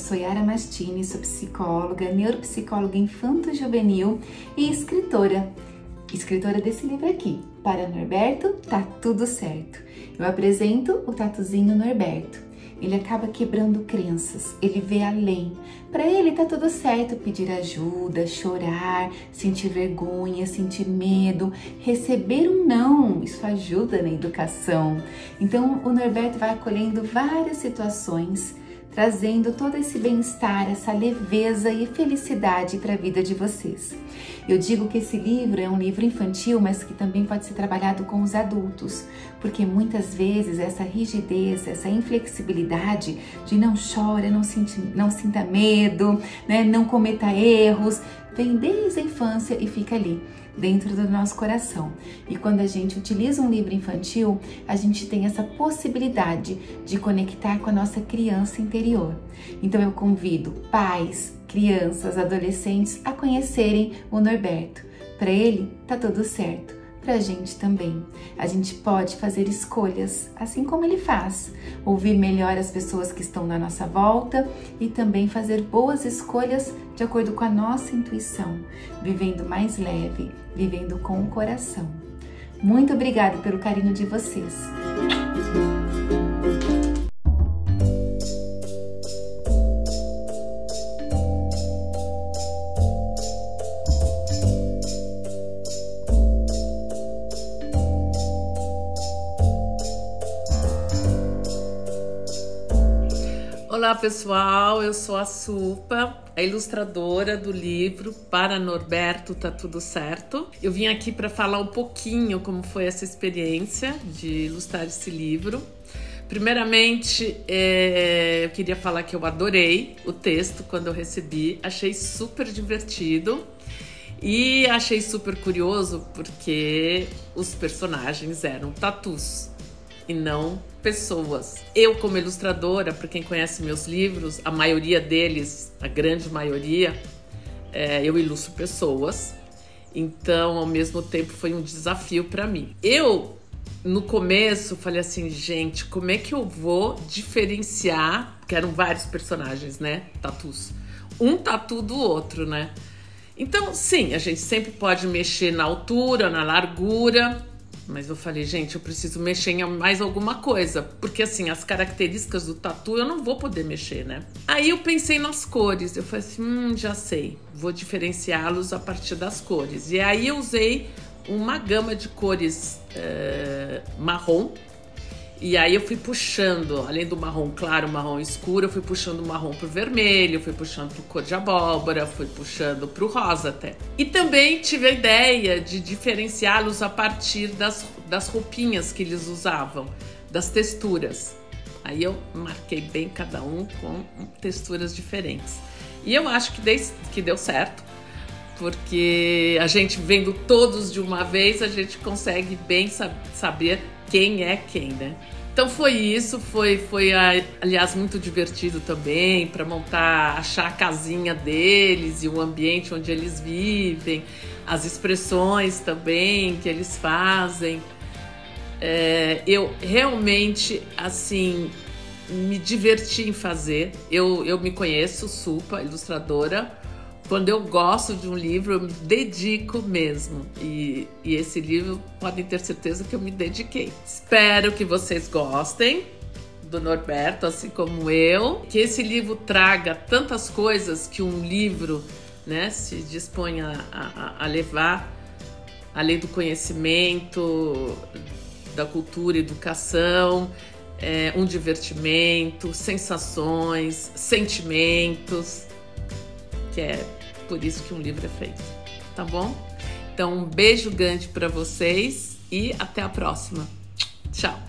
sou Yara Mastini, sou psicóloga, neuropsicóloga infanto-juvenil e escritora. Escritora desse livro aqui, Para Norberto, Tá Tudo Certo. Eu apresento o tatuzinho Norberto. Ele acaba quebrando crenças, ele vê além. Para ele tá tudo certo pedir ajuda, chorar, sentir vergonha, sentir medo, receber um não, isso ajuda na educação. Então o Norberto vai acolhendo várias situações, trazendo todo esse bem-estar, essa leveza e felicidade para a vida de vocês. Eu digo que esse livro é um livro infantil, mas que também pode ser trabalhado com os adultos, porque muitas vezes essa rigidez, essa inflexibilidade de não chora, não sinta medo, né, não cometa erros, vem desde a infância e fica ali, dentro do nosso coração. E quando a gente utiliza um livro infantil, a gente tem essa possibilidade de conectar com a nossa criança interior. Então eu convido pais, crianças, adolescentes a conhecerem o Norberto. Para ele, tá tudo certo. Para a gente também. A gente pode fazer escolhas, assim como ele faz. Ouvir melhor as pessoas que estão na nossa volta e também fazer boas escolhas de acordo com a nossa intuição, vivendo mais leve, vivendo com o coração. Muito obrigada pelo carinho de vocês. Olá pessoal, eu sou a Supa, a ilustradora do livro Para Norberto, Tá Tudo Certo. Eu vim aqui para falar um pouquinho como foi essa experiência de ilustrar esse livro. Primeiramente, eu queria falar que eu adorei o texto quando eu recebi, achei super divertido e achei super curioso porque os personagens eram tatus e não pessoas. Eu, como ilustradora, para quem conhece meus livros, a maioria deles, a grande maioria, eu ilustro pessoas. Então, ao mesmo tempo, foi um desafio para mim. Eu, no começo, falei assim, gente, como é que eu vou diferenciar? Porque eram vários personagens, né? Tatus. Um tatu do outro, né? Então, sim, a gente sempre pode mexer na altura, na largura. Mas eu falei, gente, eu preciso mexer em mais alguma coisa. Porque, assim, as características do tatu eu não vou poder mexer, né? Aí eu pensei nas cores. Eu falei assim, já sei. Vou diferenciá-los a partir das cores. E aí eu usei uma gama de cores marrom. E aí eu fui puxando, além do marrom claro, marrom escuro, eu fui puxando o marrom pro vermelho, fui puxando pro cor de abóbora, fui puxando pro rosa até. E também tive a ideia de diferenciá-los a partir das roupinhas que eles usavam, das texturas. Aí eu marquei bem cada um com texturas diferentes. E eu acho que deu certo, porque a gente vendo todos de uma vez, a gente consegue bem saber quem é quem, né? Então foi isso, foi aliás muito divertido também para achar a casinha deles e o ambiente onde eles vivem, as expressões também que eles fazem. Eu realmente, assim, me diverti em fazer. Eu me conheço, Supa, ilustradora. Quando eu gosto de um livro, eu me dedico mesmo. E esse livro, podem ter certeza que eu me dediquei. Espero que vocês gostem do Norberto, assim como eu. Que esse livro traga tantas coisas que um livro, né, se dispõe a levar, além do conhecimento, da cultura e educação, um divertimento, sensações, sentimentos, que é por isso que um livro é feito, tá bom? Então, um beijo grande para vocês e até a próxima. Tchau!